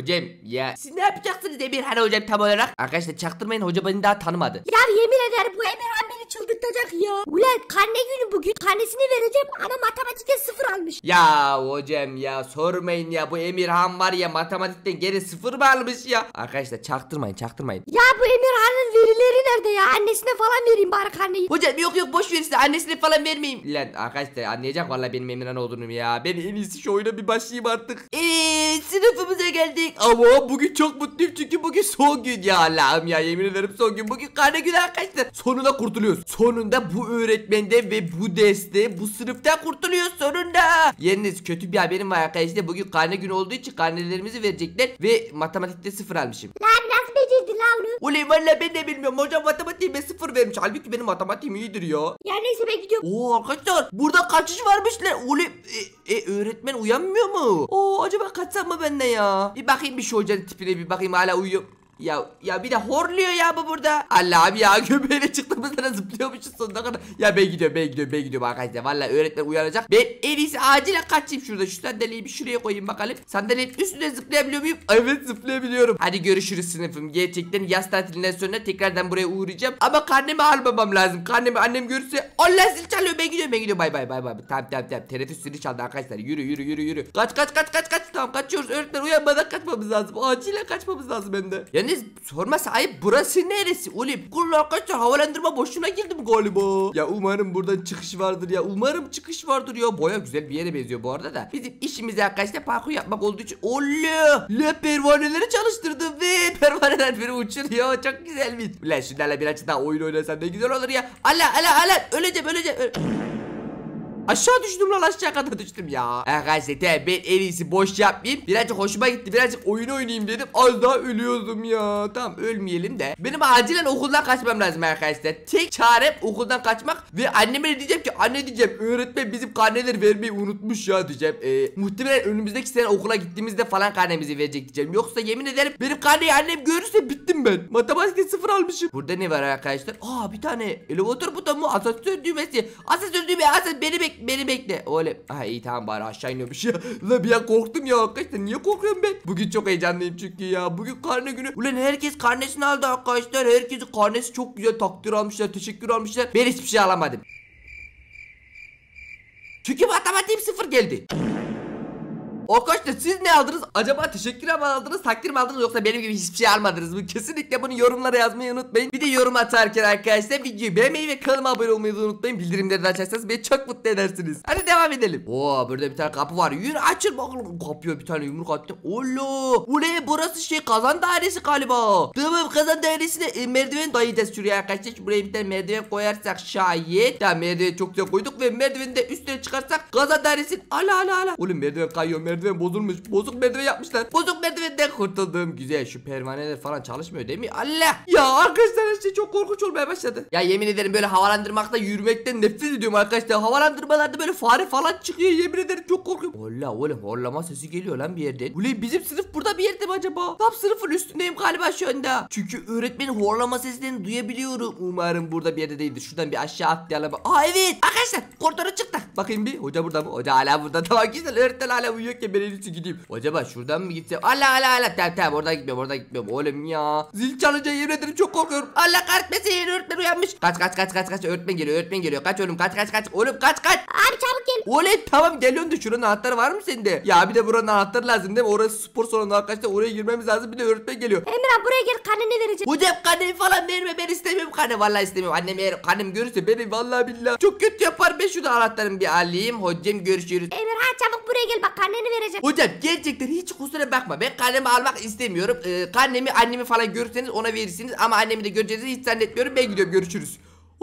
Hocam ya siz ne yapacaksınız Emirhan hocam tam olarak? Arkadaşlar çaktırmayın, hoca beni daha tanımadı. Ya yemin ederim bu Emirhan beni çıldırtacak ya. Ulan karne günü bugün, karnesini vereceğim ama matematikte 0 almış. Ya hocam ya sormayın ya, bu Emirhan var ya matematikten geri 0 mı almış ya? Arkadaşlar çaktırmayın. Ya bu Emirhan'ın verileri nerede ya? Annesine falan vereyim bari karneyi. Hocam yok boş ver, size annesine falan vermeyeyim. Lan arkadaşlar anlayacak vallahi benim Emirhan olduğunu ya. Ben en iyisi şu oyuna bir başlayayım artık. Sınıfımıza geldik. Ama bugün çok mutluyum çünkü bugün son gün ya, Allah'ım ya, yemin ederim son gün. Bugün karne günü arkadaşlar. Sonunda kurtuluyoruz. Sonunda bu öğretmenden ve bu derste, bu sınıftan kurtuluyoruz sonunda. Yalnız kötü bir haberim var arkadaşlar. Bugün karne günü olduğu için karnelerimizi verecekler ve matematikte 0 almışım. Lan nasıl becerdin lan onu? Ulan valla ben de bilmiyorum. Hocam matematiğime 0 vermiş. Halbuki benim matematiğim iyidir ya. Ya neyse ben gidiyorum. Oo arkadaşlar burada kaçış varmış lan. Ulan öğretmen uyanmıyor mu? Oo acaba kaçsam mı ben de ya? Bir bakayım bir şu hocanın tipine, bir bakayım hala uyuyor. Ya bir de horluyor ya bu burada. Allah'ım ya, göbeğine çıktığımızda zıplıyormuşuz sonuna kadar. Ya ben gidiyorum arkadaşlar. Vallahi öğretmen uyanacak. Ben en iyisi acilen kaçayım şurada. Şu sandalyeyi bir şuraya koyayım bakalım. Sandalyenin üstüne zıplayabiliyor muyum? Evet zıplayabiliyorum. Hadi görüşürüz sınıfım. Gerçekten yaz tatilinden sonra tekrardan buraya uğrayacağım. Ama karnemi almamam lazım. Karnemi annem görürse Allah zil çalıyor. Ben gidiyorum. Bay. Tamam. Teneffüs zili çaldı arkadaşlar. Yürü. Kaç. Tamam kaçıyoruz. Öğretmen uyanmadan kaçmamız lazım. Acilen kaçmamız lazım hem de. Yalnız sorma sahip, burası neresi? Oğlum kullu arkadaşlar havalandırma boşuna girdim galiba. Ya umarım buradan çıkış vardır ya. Baya güzel bir yere benziyor bu arada da. Bizim işimiz arkadaşlar parkur yapmak olduğu için. Allah! Pervaneleri çalıştırdım ve pervaneler beni uçuruyor. Çok güzelmiş. Ulan şunlarla birazcık daha oyun oynasam ne güzel olur ya. Allah! Öleceğim. Aşağı düştüm lan, aşağı kadar düştüm ya. Arkadaşlar ben en iyisi boş yapmayayım. Birazcık hoşuma gitti, birazcık oyun oynayayım dedim. Az daha ölüyordum ya. Tamam ölmeyelim de. Benim acilen okuldan kaçmam lazım arkadaşlar. Tek çarem okuldan kaçmak. Ve anneme diyeceğim ki anne diyeceğim, öğretmen bizim karneleri vermeyi unutmuş ya diyeceğim. Muhtemelen önümüzdeki sene okula gittiğimizde falan karnemizi verecek diyeceğim. Yoksa yemin ederim benim karneyi annem görürse bittim ben. Matematikte 0 almışım. Burada ne var arkadaşlar? Bir tane elevator butonu, asansör düğmesi. Beni bekle. Oğlum. İyi tamam bari aşağı iniyormuş ya. Ulan bir an korktum ya arkadaşlar. Niye korkuyorum ben? Bugün çok heyecanlıyım çünkü ya. Bugün karne günü. Ulan herkes karnesini aldı arkadaşlar. Herkesin karnesi çok güzel, takdir almışlar, teşekkür almışlar. Ben hiçbir şey alamadım. Çünkü matematiğim 0 geldi. Arkadaşlar siz ne aldınız? Acaba teşekkür mi aldınız, takdir mi aldınız, yoksa benim gibi hiçbir şey almadınız mı? Kesinlikle bunu yorumlara yazmayı unutmayın. Bir de yorum atarken arkadaşlar videoyu beğenmeyi ve kanalıma abone olmayı unutmayın. Bildirimleri de açarsanız beni çok mutlu edersiniz. Hadi devam edelim. Burada bir tane kapı var. Yürü açıl bakalım. Kapıya bir tane yumruk attım. Ule burası kazan dairesi galiba. Tamam, kazan dairesine merdiven dayayacağız şuraya arkadaşlar. Buraya bir tane merdiven koyarsak şayet. Tamam merdiveni çok güzel koyduk ve merdiveni de üstüne çıkarsak kazan dairesi. Ala. Oğlum merdiven kayıyor. Merdiven bozulmuş. Bozuk merdiven yapmışlar. Bozuk merdivenden kurtuldum. Güzel, şu pervaneler falan çalışmıyor değil mi? Allah! Ya arkadaşlar her şey çok korkunç olmaya başladı. Ya yemin ederim böyle havalandırmakta, yürümekten nefret ediyorum arkadaşlar. Havalandırmalarda böyle fare falan çıkıyor. Yemin ederim çok korkuyorum. Allah oğlum, horlama sesi geliyor lan bir yerden. Ulan bizim sınıf burada bir yerde mi acaba? Tam sınıfın üstündeyim galiba şu anda. Çünkü öğretmenin horlama seslerini duyabiliyorum. Umarım burada bir yerde değildir. Şuradan bir aşağı atlayalım. Evet arkadaşlar koridora çıktık. Bakayım bir, hoca burada mı? Hoca hala burada. Tamam güzel, öğretmen hala uyuyor. Ben en iyisi gideyim. Acaba şuradan mı gitsem? Allah. Tamam oradan gitmiyorum. Oğlum ya. Zil çalınca yemin ederim çok korkuyorum. Allah kahretmesin, öğretmen uyanmış. Kaç. Öğretmen geliyor. Kaç oğlum kaç. Oğlum kaç. Abi çabuk gel. Oğlum tamam geliyorum da şuranın anahtarı var mı sende? Ya bir de buranın anahtarı lazım değil mi? Orası spor salonu arkadaşlar, oraya girmemiz lazım. Bir de öğretmen geliyor. Emirhan buraya gel, karneni vereceğim. Hocam karnemi falan verme, ben istemiyorum karne. Vallahi istemiyorum. Annem eğer karnem görürse beni vallahi billahi çok kötü yapar. Ben şurada anahtarımı bir alayım. Hocam görüşürüz. Emirhan çabuk buraya gel, bak karneni vereceğim. Hocam gerçekten hiç kusura bakma, ben karnemi almak istemiyorum. Karnemi annemi falan görürseniz ona verirsiniz ama annemi de göreceğinizi hiç zannetmiyorum. Ben gidiyorum, görüşürüz.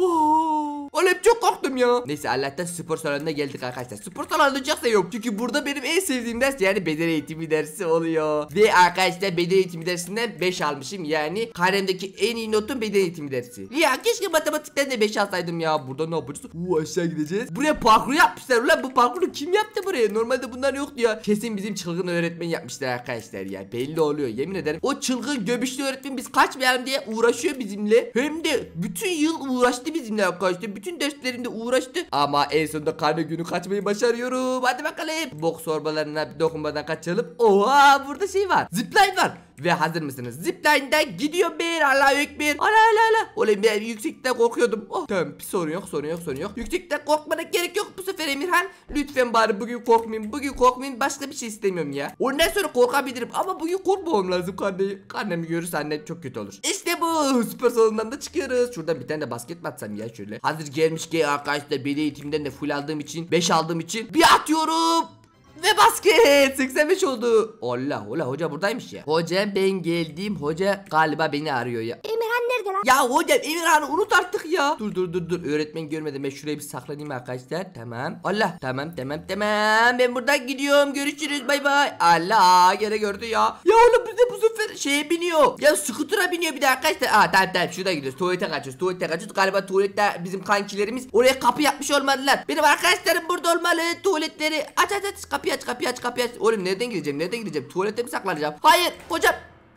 Oğlum çok korktum ya. Neyse Allah'tan spor salonuna geldik arkadaşlar. Spor salonunda çok seviyorum. Çünkü burada benim en sevdiğim ders yani beden eğitimi dersi oluyor. Ve arkadaşlar beden eğitimi dersinden 5 almışım. Yani karnemdeki en iyi notum beden eğitimi dersi. Ya keşke matematikten de 5 alsaydım ya. Burada ne yapacağız? Aşağı gideceğiz. Buraya parkur yapmışlar. Ulan bu parkuru kim yaptı buraya? Normalde bunlar yoktu ya. Kesin bizim çılgın öğretmen yapmışlar arkadaşlar ya. Belli oluyor yemin ederim. O çılgın göbüşlü öğretmen biz kaçmayalım diye uğraşıyor bizimle. Hem de bütün yıl uğraştı bizimle arkadaşlar. bütün derslerimde uğraştı. Ama en sonunda karne günü kaçmayı başarıyorum. Hadi bakalım. Bok sorbalarına dokunmadan kaçalım. Oha, burada şey var. Zipline var. Ve hazır mısınız? Zipline'den gidiyor bir. Allahu Ekber. Allah. Oğlum ben yüksekten korkuyordum. Oh tamam, sorun yok. Yüksekten korkmana gerek yok bu sefer Emirhan. Lütfen bari bugün korkmayın. Başka bir şey istemiyorum ya. Ondan sonra korkabilirim ama bugün korkmamam lazım karneyi. Karnemi görürse annem çok kötü olur. İşte bu. Süper salondan da çıkıyoruz. Şuradan bir tane de basket mi atsam ya şöyle. Hazır gelmiş ki arkadaşlar, beli eğitimden de full aldığım için, 5 aldığım için bir atıyorum. Ve basket 85 oldu. Allah hoca buradaymış ya. Hocam ben geldim. Hoca galiba beni arıyor ya. Emirhan nerede lan? Ya hocam Emirhan'ı unut artık ya. Dur. Öğretmen görmedi. Ben şuraya bir saklanayım arkadaşlar. Tamam. Allah. Tamam. Ben buradan gidiyorum. Görüşürüz. Bay bay. Allah gene gördü ya. Ya oğlum bize bu sefer şeye biniyor. Ya scooter'a biniyor bir de arkadaşlar. Tamam. Şurada gidiyoruz. Tuvalete kaçıyoruz. Galiba tuvalette bizim kankilerimiz oraya kapı yapmış olmalılar. Benim arkadaşlarım burada olmalı. Tuvaletleri aç. Kapıyı aç. Oğlum nereden gireceğim? Tuvalete mi saklanacağım? Hayır hocam.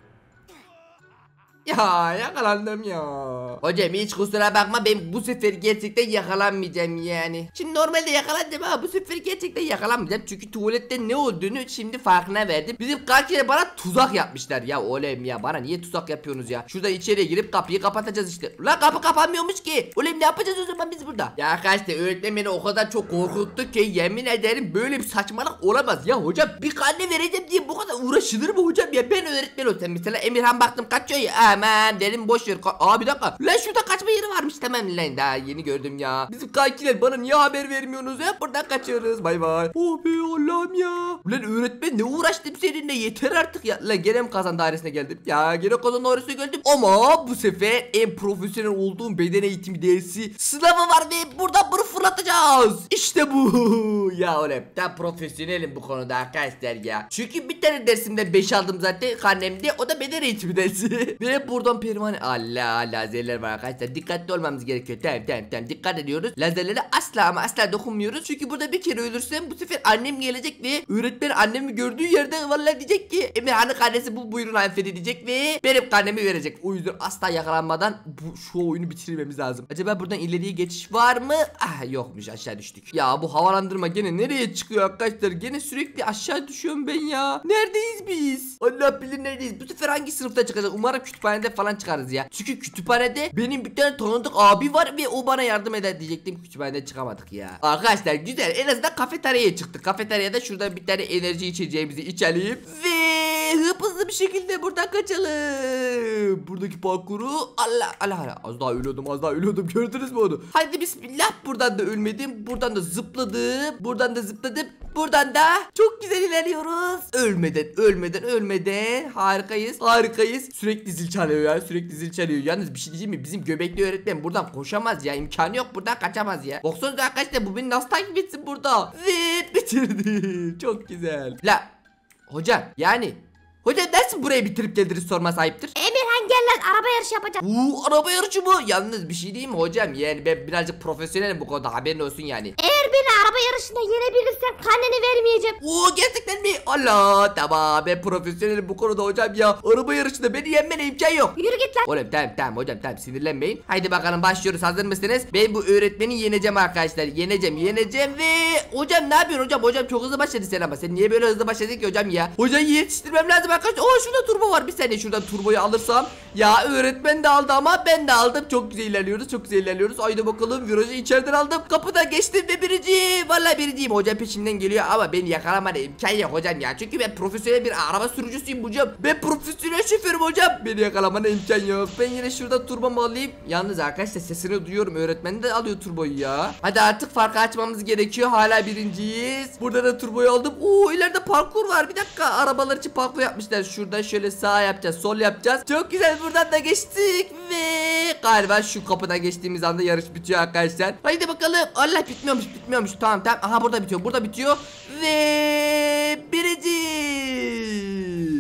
Ya yakalandım ya. Hocam hiç kusura bakma, ben bu sefer gerçekten yakalanmayacağım yani. Şimdi normalde yakalanacağım ama bu sefer gerçekten yakalanmayacağım. Çünkü tuvalette ne olduğunu şimdi farkına verdim. Bizim kankiler bana tuzak yapmışlar. Ya oğlum ya, bana niye tuzak yapıyorsunuz ya? Şurada içeriye girip kapıyı kapatacağız işte. Ulan kapı kapanmıyormuş ki. Oğlum ne yapacağız o zaman biz burada? Ya arkadaşlar öğretmen beni o kadar çok korkuttu ki yemin ederim böyle bir saçmalık olamaz. Ya hocam bir karne vereceğim diye bu kadar uğraşılır mı hocam ya? Ben öğretmen olsam mesela, Emirhan baktım kaçıyor ya. Aman dedim boş ver. Bir dakika. Lan şurada kaçma yeri varmış. Tamam lan, daha yeni gördüm ya. Bizim kankiler bana niye haber vermiyorsunuz ya? Buradan kaçıyoruz. Bay bay. Oh be Allah'ım ya. Ulan öğretmen ne uğraştım seninle, yeter artık ya. Lan gene mi kazan dairesine geldim? Ya gene kazan dairesine geldim. Ama bu sefer en profesyonel olduğum beden eğitimi dersi sınavı var ve buradan bunu fırlatacağız. İşte bu. Ya oğlum ben profesyonelim bu konuda arkadaşlar ya. Çünkü bir tane dersimden 5 aldım zaten karnemde. O da beden eğitimi dersi. Ve buradan pervane. Allah, lazerler var arkadaşlar. Dikkatli olmamız gerekiyor. Tamam. Dikkat ediyoruz. Lazerlere asla dokunmuyoruz. Çünkü burada bir kere ölürsem bu sefer annem gelecek ve öğretmen annemi gördüğü yerde vallahi diyecek ki Emirhan'ın karnesi bu, buyurun hanımefendi diyecek ve benim karnemi verecek. O yüzden asla yakalanmadan şu oyunu bitirmemiz lazım. Acaba buradan ileriye geçiş var mı? Yokmuş, aşağı düştük. Ya bu havalandırma gene nereye çıkıyor arkadaşlar? Gene sürekli aşağı düşüyorum ben ya. Neredeyiz biz? Allah bilir neredeyiz. Bu sefer hangi sınıfta çıkacak? Umarım kütüphanede falan çıkarız ya. Çünkü kütüphanede benim bir tane tanıdık abi var ve o bana yardım eder diyecektim. Kütüphanede çıkamadık ya. Arkadaşlar güzel, en azından kafeteryaya çıktık. Kafeteryada şuradan bir tane enerji içeceğimizi içelim ve hızlı bir şekilde buradan kaçalım. Buradaki parkuru Allah az daha ölüyordum gördünüz mü onu? Haydi bismillah, buradan da ölmedim, buradan da zıpladım, buradan da çok güzel ilerliyoruz. Ölmeden harikayız. Sürekli zil çalıyor. Yalnız bir şey diyeyim mi? Bizim göbekli öğretmen buradan koşamaz ya. İmkanı yok, buradan kaçamaz ya. Baksanıza arkadaşlar, bu beni nasıl takip etsin burada? Ve bitirdi. Çok güzel. Hocam nasıl burayı bitirip geldiniz sorması ayıptır. Emirhan gel lan, araba yarışı yapacağız. Araba yarışı mı? Yalnız bir şey diyeyim mi hocam? Yani ben birazcık profesyonelim bu konuda, haberin olsun yani. Eğer beni araba yarışında yenebilirsen karneni vermeyeceğim. Gerçekten mi? Allah, tamam, ben profesyonelim bu konuda hocam ya. Araba yarışında beni yenmene imkan yok. Yürü git lan. Oğlum tamam hocam, sinirlenmeyin. Haydi bakalım başlıyoruz, hazır mısınız? Ben bu öğretmeni yeneceğim arkadaşlar. Yeneceğim ve hocam ne yapıyorsun hocam çok hızlı başladın sen ama. Sen niye böyle hızlı başladın ki hocam ya? Hocayı yetiştirmem lazım arkadaşlar. Şurada turbo var, bir saniye şuradan turboyu alırsam. Ya öğretmen de aldı ama ben de aldım. Çok güzel ilerliyoruz. Haydi bakalım, virajı içeriden aldım. Kapıdan geçtim ve birinciyim. Vallahi birinciyim. Hocam peşimden geliyor ama beni yakalamana imkan yok hocam ya. Çünkü ben profesyonel bir araba sürücüsüyüm hocam. Ben profesyonel şoförüm hocam. Beni yakalamana imkan yok. Ben yine şurada turbomu alayım. Yalnız arkadaşlar sesini duyuyorum. Öğretmen de alıyor turboyu ya. Hadi artık farkı açmamız gerekiyor. Hala birinciyiz. Burada da turboyu aldım. İleride parkur var. Bir dakika. Arabalar için parkur yapmışlar. Şurada şöyle sağ yapacağız, sol yapacağız. Çok güzel, buradan da geçtik ve galiba şu kapıdan geçtiğimiz anda yarış bitiyor arkadaşlar. Haydi bakalım. Allah, bitmiyormuş. Tamam. Aha burada bitiyor ve birinci. İşte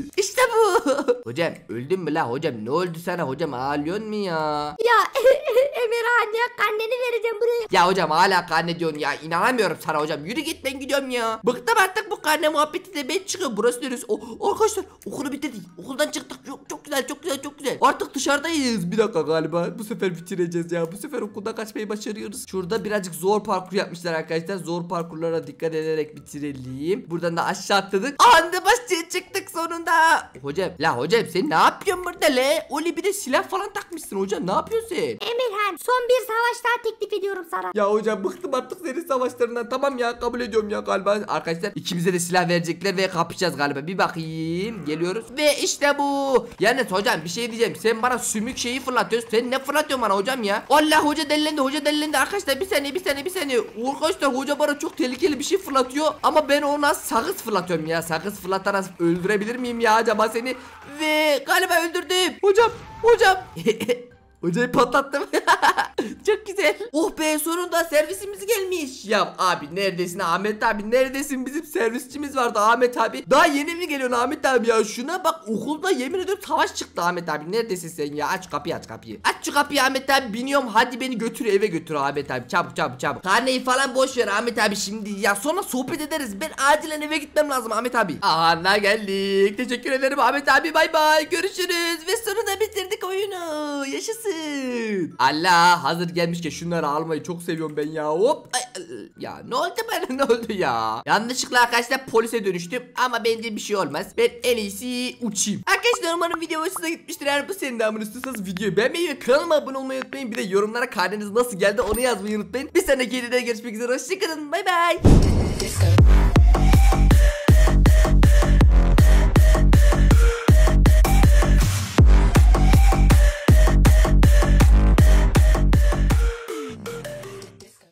bu. Hocam öldün mü la hocam, ne oldu sana hocam, ağlıyorsun mu ya? Ya Emirhan ya karneni vereceğim buraya. Ya hocam hala karne diyorsun ya, inanamıyorum sana hocam, yürü git, ben gidiyorum ya. Bıktım artık bu karne muhabbeti de, ben çıkıyorum, burası neresi? Arkadaşlar okulu bitirdik, okuldan çıktık, çok güzel çok güzel çok güzel. Artık dışarıdayız, bir dakika galiba bu sefer bitireceğiz ya, bu sefer okuldan kaçmayı başarıyoruz. Şurada birazcık zor parkur yapmışlar arkadaşlar, zor parkurlara dikkat ederek bitirelim. Buradan da aşağı atladık, anda başçıya çıktık sonunda. Hocam la hocam sen ne yapıyorsun burada le? Oli bir de silah falan takmışsın hocam, ne yapıyorsun sen? Emirhan son bir savaş daha teklif ediyorum sana. Ya hocam bıktım artık senin savaşlarından. Tamam ya, kabul ediyorum ya galiba. Arkadaşlar ikimize de silah verecekler ve kapışacağız galiba. Bir bakayım, geliyoruz ve işte bu. Yalnız hocam bir şey diyeceğim, sen bana sümük şeyi fırlatıyorsun. Sen ne fırlatıyorsun bana hocam ya? Allah, hoca delilendi arkadaşlar, bir saniye. Arkadaşlar hoca bana çok tehlikeli bir şey fırlatıyor ama ben ona sakız fırlatıyorum ya. Sakız fırlatarak öldürebilir miyim ya acaba seni? Ve galiba öldürdüm. Hocam hocayı patlattım. Çok güzel. Oh be, sonunda servisimiz gelmiş. Ya abi neredesin Ahmet abi, neredesin? Bizim servisçimiz vardı Ahmet abi. Daha yeni mi geliyorsun Ahmet abi ya? Şuna bak, okulda yemin ediyorum savaş çıktı Ahmet abi. Neredesin sen ya? Aç kapıyı. Aç şu kapıyı Ahmet abi, biniyorum. Hadi beni götür, eve götür Ahmet abi. Çabuk. Karneyi falan boş ver Ahmet abi şimdi ya, sonra sohbet ederiz. Ben acilen eve gitmem lazım Ahmet abi. Aha geldik. Teşekkür ederim Ahmet abi, bay bay. Görüşürüz ve sonunda bitirdik oyunu. Yaşasın. Allah, hazır gelmişken şunları almayı çok seviyorum ben ya. Hop. Ya ne oldu bana, ne oldu ya? Yanlışlıkla arkadaşlar polise dönüştüm ama bence bir şey olmaz. Ben en iyisi uçayım. Arkadaşlar umarım video hoşuna gitmiştir. Eğer bu senin devamını istiyorsanız videoyu beğenmeyi ve kanalıma abone olmayı unutmayın. Bir de yorumlara karneniz nasıl geldi onu yazmayı unutmayın. Bir sonraki videoda görüşmek üzere. Hoşçakalın. Bay bay.